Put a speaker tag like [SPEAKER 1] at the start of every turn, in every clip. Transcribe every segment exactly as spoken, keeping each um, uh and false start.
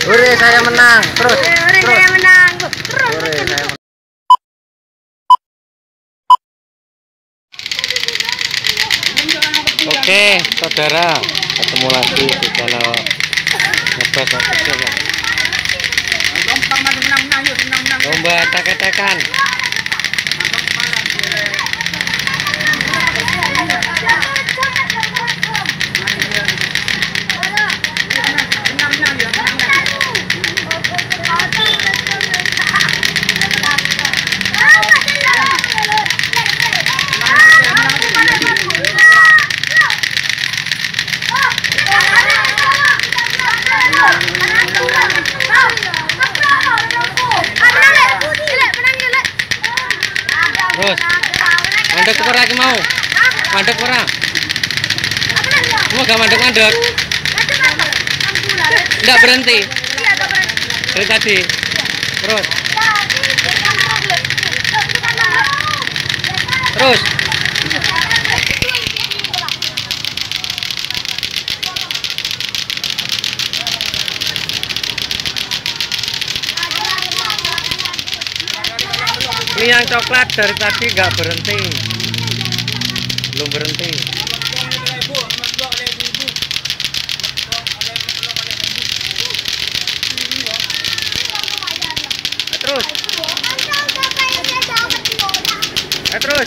[SPEAKER 1] Hore, saya menang. Terus.
[SPEAKER 2] Hore,
[SPEAKER 1] terus.
[SPEAKER 2] saya menang. Terus.
[SPEAKER 1] Hore, saya menang. Oke, saudara, ketemu lagi di channel Ngebet Official. Lomba tek-tekan. Terus, mandek ora iki mau? Mandek ora? Kamu gak mandek-mandek? Enggak berhenti? Dari tadi? Terus? Terus? Ini yang coklat dari tadi nggak berhenti, belum berhenti. Eh, terus, eh, terus.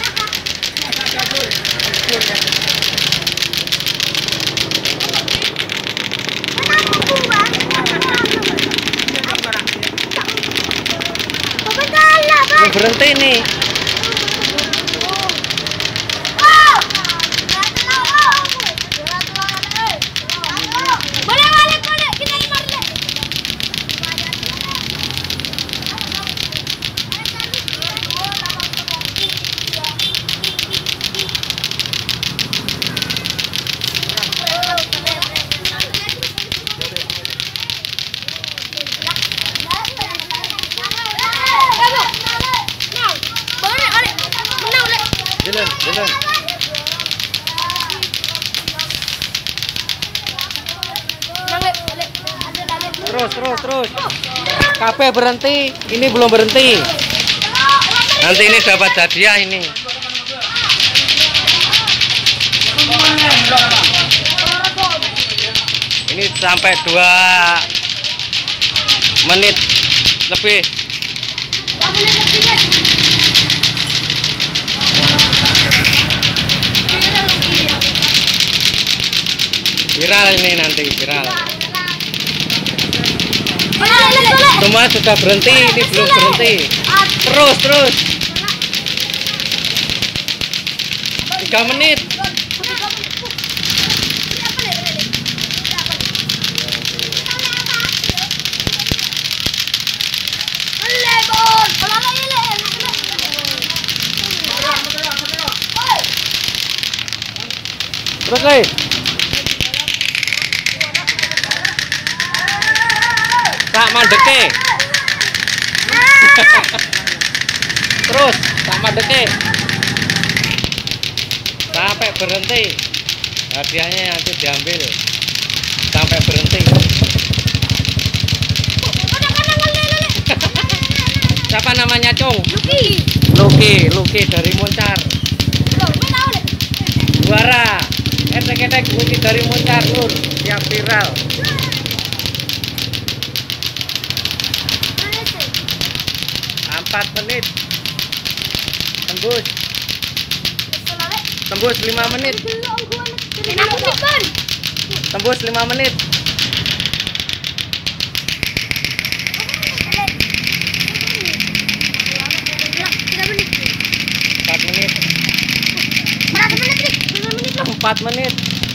[SPEAKER 1] Belum berhenti nih. Jalan, jalan. Terus, terus, terus. Kabeh berhenti. Ini belum berhenti. Nanti ini dapat hadiah ini. Ini sampai dua menit lebih. Viral ini nanti, viral. Semua sudah berhenti, ini belum berhenti. Terus, terus. Tiga menit. Terus, nih. Tak mandeke. Terus, tak mandeke. Sampai berhenti. Hadiahnya nanti diambil. Sampai berhenti. Siapa namanya, Cung?
[SPEAKER 2] Luki.
[SPEAKER 1] Luki, Luki dari Moncar. Juara. Etek-etek Luki dari Moncar, Lur. Siap viral. Empat menit tembus tembus lima menit tembus lima menit empat menit empat menit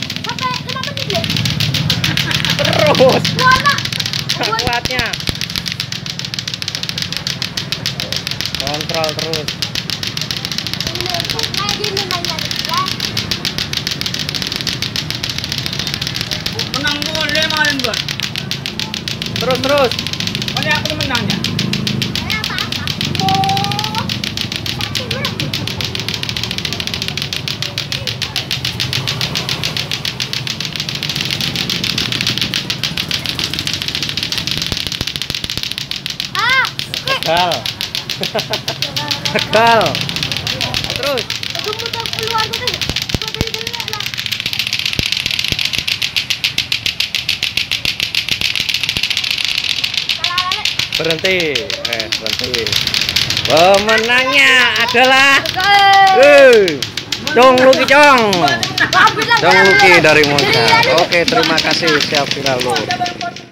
[SPEAKER 1] terus kuatnya kontrol terus.
[SPEAKER 3] Menang boleh main buat.
[SPEAKER 1] Terus terus.
[SPEAKER 3] Mana aku menangnya?
[SPEAKER 1] gagal. Gagal. Terus. Berhenti. Eh, berhenti. Pemenangnya adalah eh Cong Luki Cong. Cong Luki dari Monca. Oke, terima kasih. Siap viral lu.